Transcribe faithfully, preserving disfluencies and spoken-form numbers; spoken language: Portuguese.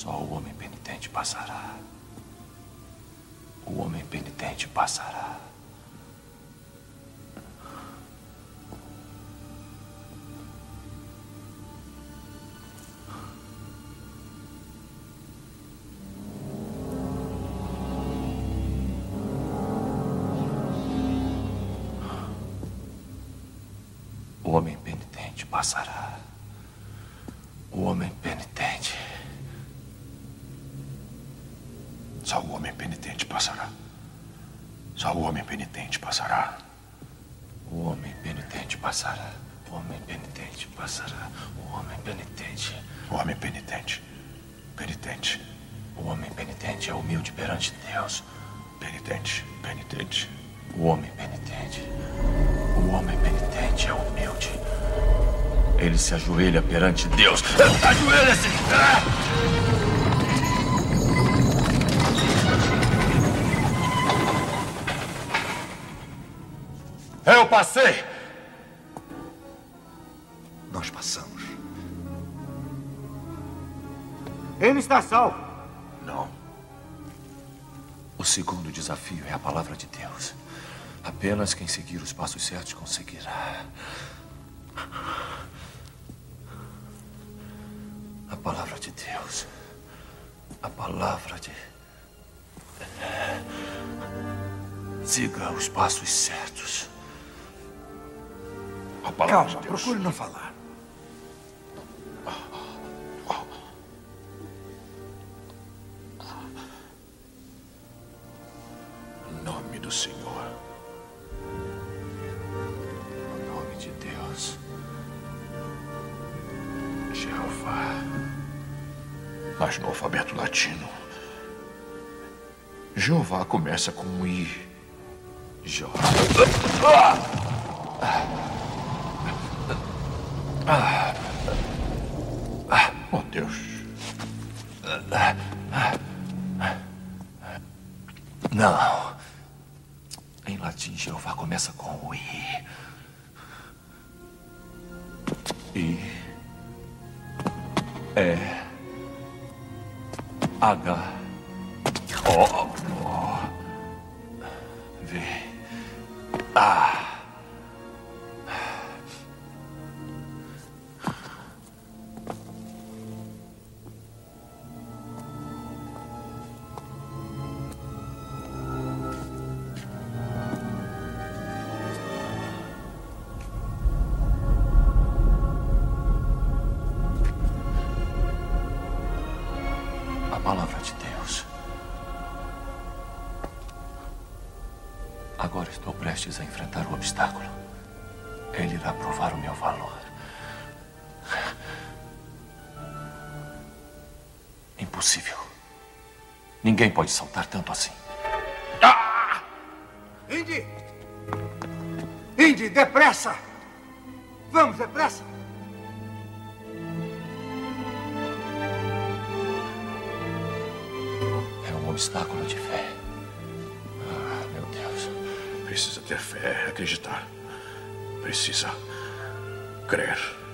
Só o homem penitente passará. O homem penitente passará. O homem penitente passará. O homem penitente. Só o homem penitente passará. Só o homem penitente passará. O homem penitente passará. O homem penitente passará. O homem penitente. O homem penitente. Penitente. O homem penitente é humilde perante Deus. Penitente. Penitente. O homem penitente. O homem penitente é humilde. Ele se ajoelha perante Deus. Ajoelha-se! Eu passei! Nós passamos. Ele está salvo. Não. O segundo desafio é a palavra de Deus. Apenas quem seguir os passos certos conseguirá. A palavra de Deus. A palavra de... Siga os passos certos. A palavra Calma, de Deus. procure não falar. Em nome do Senhor. Em nome de Deus. Jeová. Mas no alfabeto latino, Jeová começa com um I. Jó. Oh, Deus. Não. Em latim, Jeová começa com o I. I. E. H. O. O. V. A. A palavra de Deus. Agora estou prestes a enfrentar o obstáculo. Ele irá provar o meu valor. Impossível. Ninguém pode saltar tanto assim. Ah! Indy! Indy, depressa! Vamos, depressa! É um obstáculo de fé. Ah, meu Deus. Precisa ter fé, acreditar. Precisa crer.